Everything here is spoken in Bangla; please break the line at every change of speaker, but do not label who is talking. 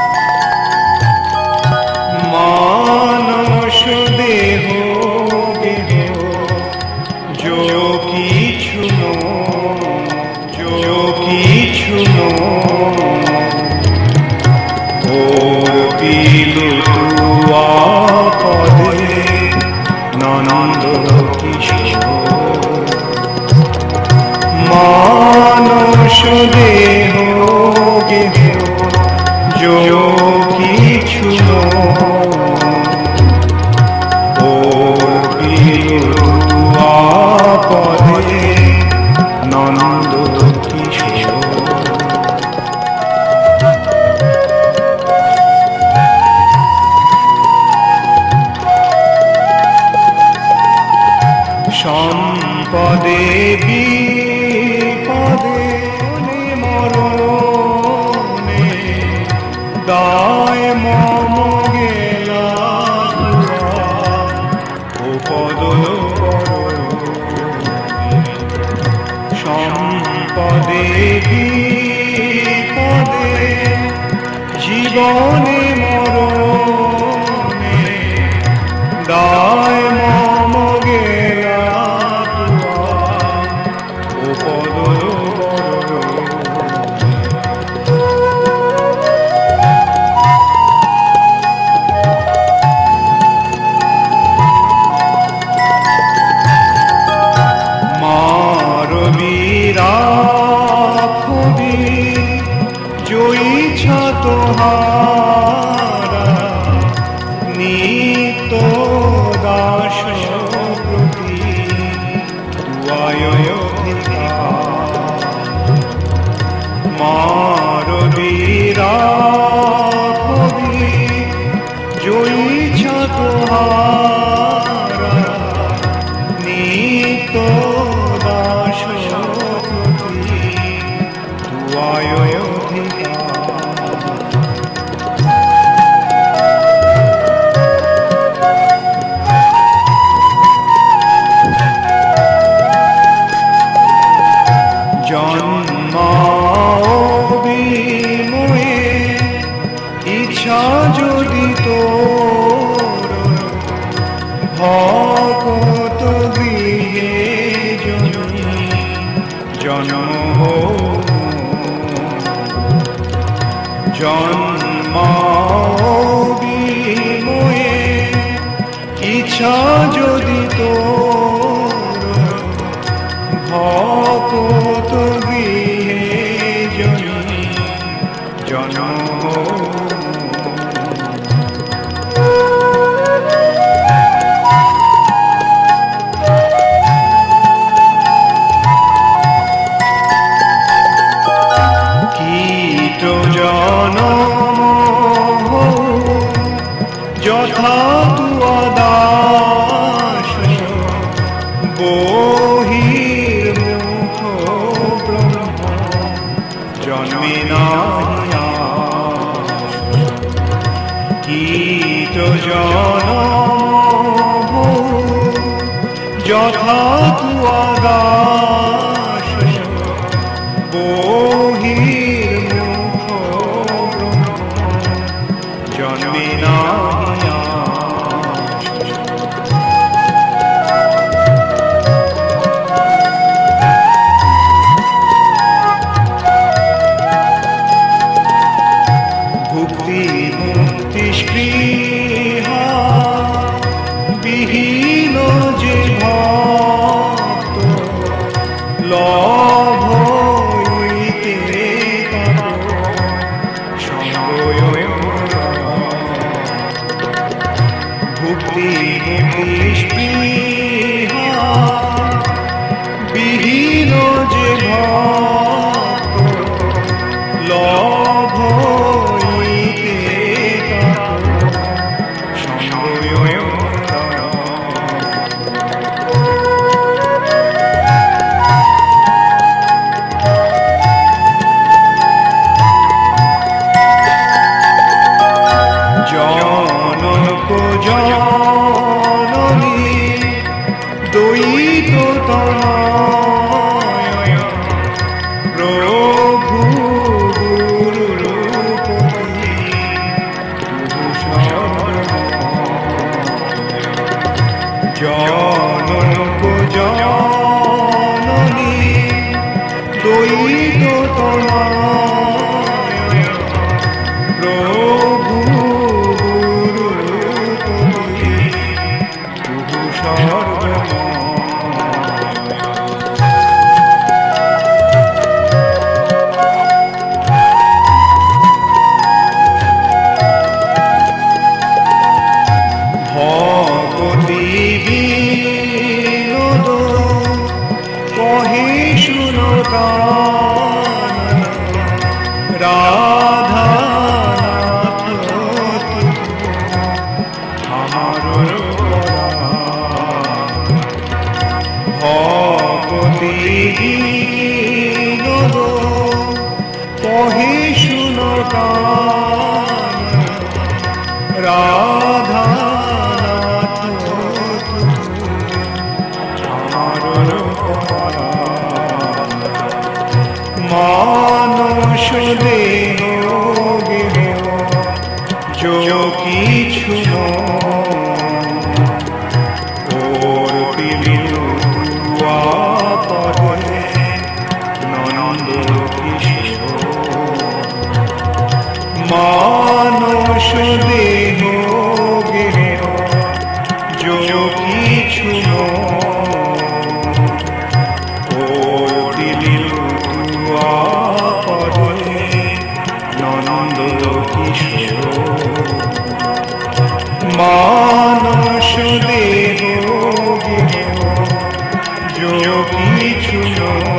মানস দেহ গেহ যো কিছু কিছু ওর পিলু তুয়া পদে ননন্দ কিশোর মানস দেহ গেহ যো কিছু ওর পিলু তুয়া পদে ননন্দ কিশোর সম্পদে বিপদে মরণে দায় মম গেলা ও পদ সম্পদে বিপদে জীবনে মরণে দায় মম গেলা ও পদ মারবীরা খুবই জয়ী তোহারা নিত্য দাস প্রতি মারবীরা খুবই জয়ী তোহারা নিত্য দাস প্রতি তুয়ায় জন্মাবিময়ে ইচ্ছা যদি তোর ভকত গৃহে জন্ম জন্মাবিময়ে ইচ্ছা যদি তোর ভকত গৃহে জন্ম কীট জনম যথা তুয়া দাস বহির্মুখ ব্রহ্ম জন্মে নাহিয়া কীট জনম যথা তুয়া দাস বহির্মুখ ব্রহ্ম জন্মে নাহিয়া ভুক্তি মুক্তি স্পৃহা বিহীন যে ভক্ত মানস দেহ গেহ যো কিছু ওর দিল তুয়া পরে নন্দ কিশোর মানস দেহ গেহ যো কিছু